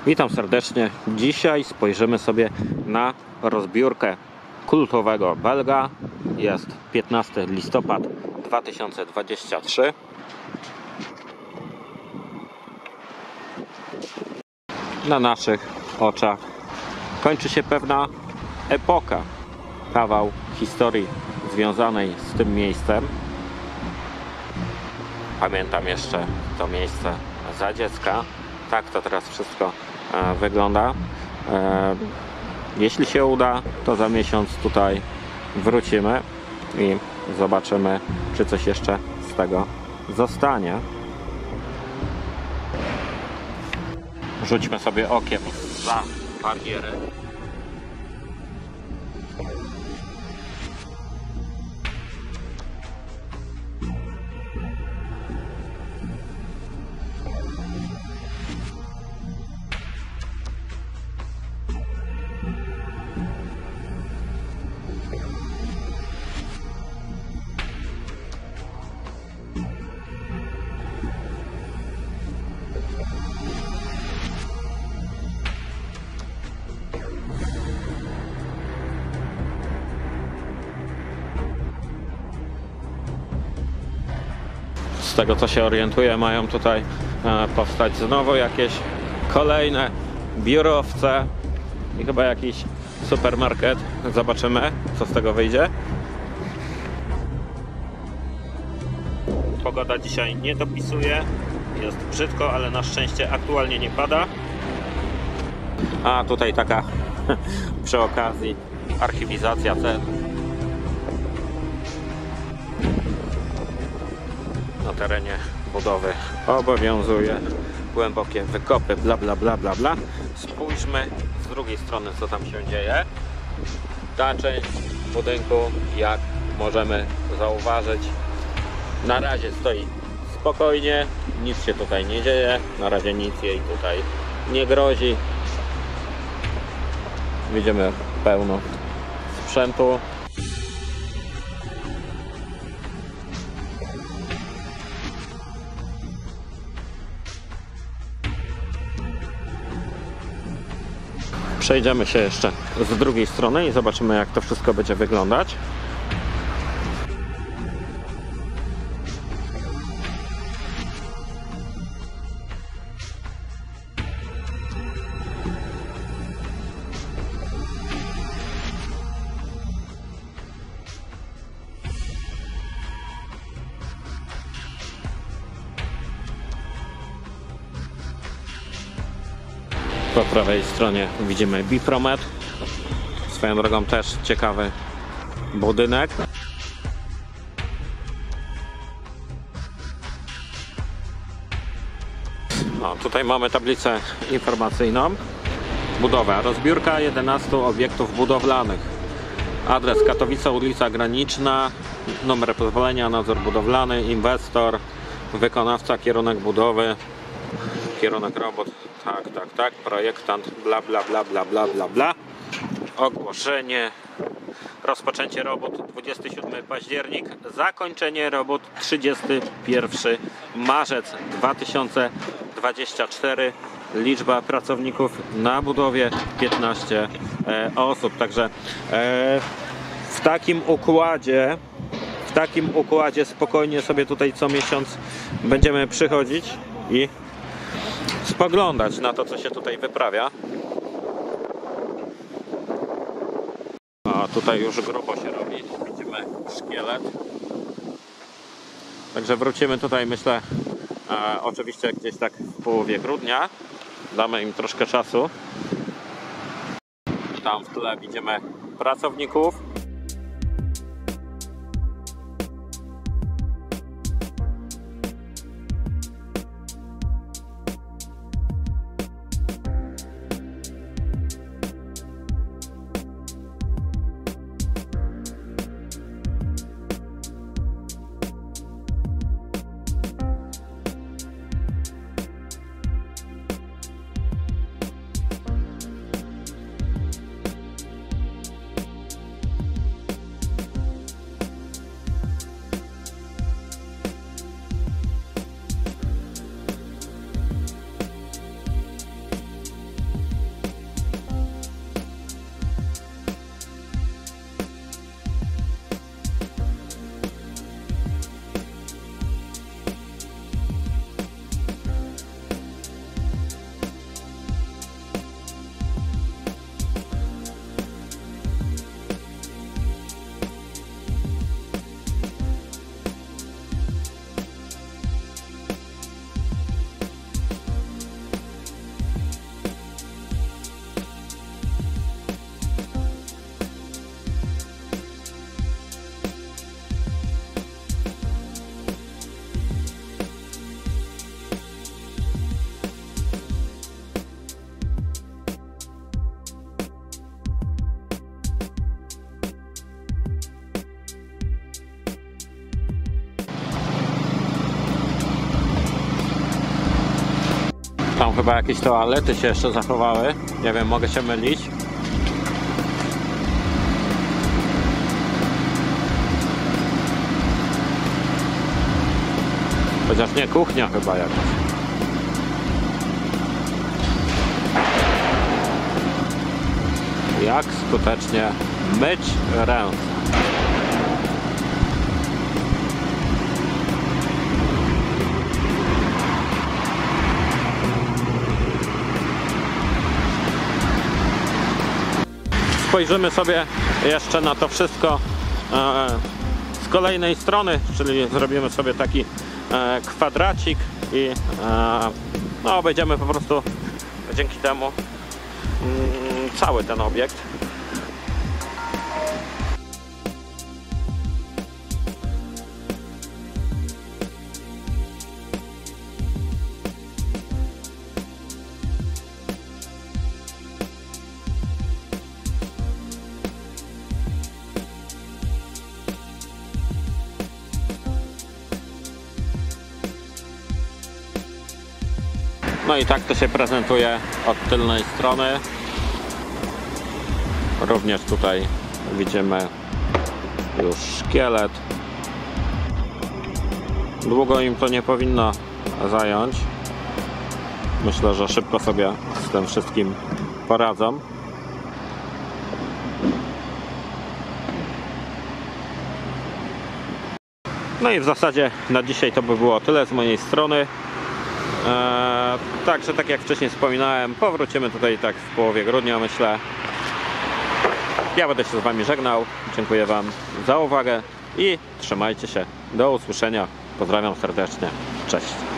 Witam serdecznie. Dzisiaj spojrzymy sobie na rozbiórkę kultowego Belga. Jest 15 listopad 2023. Na naszych oczach kończy się pewna epoka, kawał historii związanej z tym miejscem. Pamiętam jeszcze to miejsce za dziecka. Tak to teraz wszystko wygląda. Jeśli się uda, to za miesiąc tutaj wrócimy i zobaczymy, czy coś jeszcze z tego zostanie. Rzućmy sobie okiem za barierę. Z tego co się orientuję, mają tutaj powstać znowu jakieś kolejne biurowce i chyba jakiś supermarket. Zobaczymy, co z tego wyjdzie. Pogoda dzisiaj nie dopisuje, jest brzydko, ale na szczęście aktualnie nie pada. A tutaj taka przy okazji archiwizacja cen. Na terenie budowy obowiązuje głębokie wykopy, bla bla bla bla bla. Spójrzmy z drugiej strony, co tam się dzieje. Ta część budynku, jak możemy zauważyć, na razie stoi spokojnie, nic się tutaj nie dzieje, na razie nic jej tutaj nie grozi. Widzimy pełno sprzętu. Przejdziemy się jeszcze z drugiej strony i zobaczymy, jak to wszystko będzie wyglądać. Po prawej stronie widzimy Bipromet. Swoją drogą też ciekawy budynek. No, tutaj mamy tablicę informacyjną. Budowa. Rozbiórka 11 obiektów budowlanych. Adres Katowice, ulica Graniczna. Numer pozwolenia, nadzór budowlany, inwestor, wykonawca, kierunek budowy, kierunek robót. Tak, projektant, bla bla bla bla bla bla bla. Ogłoszenie. Rozpoczęcie robót 27 październik, zakończenie robót 31 marzec 2024. Liczba pracowników na budowie 15 osób. Także w takim układzie spokojnie sobie tutaj co miesiąc będziemy przychodzić i spoglądać na to, co się tutaj wyprawia. A tutaj już grubo się robi. Widzimy szkielet. Także wrócimy tutaj, myślę, oczywiście gdzieś tak w połowie grudnia. Damy im troszkę czasu. Tam w tle widzimy pracowników. chyba jakieś toalety się jeszcze zachowały. Nie wiem, mogę się mylić. Chociaż nie, kuchnia chyba jakaś. Jak skutecznie myć ręce. Spojrzymy sobie jeszcze na to wszystko z kolejnej strony, czyli zrobimy sobie taki kwadracik i no, obejdziemy po prostu dzięki temu cały ten obiekt. No i tak to się prezentuje od tylnej strony. Również tutaj widzimy już szkielet. Długo im to nie powinno zająć. Myślę, że szybko sobie z tym wszystkim poradzą. No i w zasadzie na dzisiaj to by było tyle z mojej strony. Także tak jak wcześniej wspominałem, powrócimy tutaj tak w połowie grudnia, myślę. Ja będę się z Wami żegnał. Dziękuję Wam za uwagę i trzymajcie się. Do usłyszenia. Pozdrawiam serdecznie. Cześć.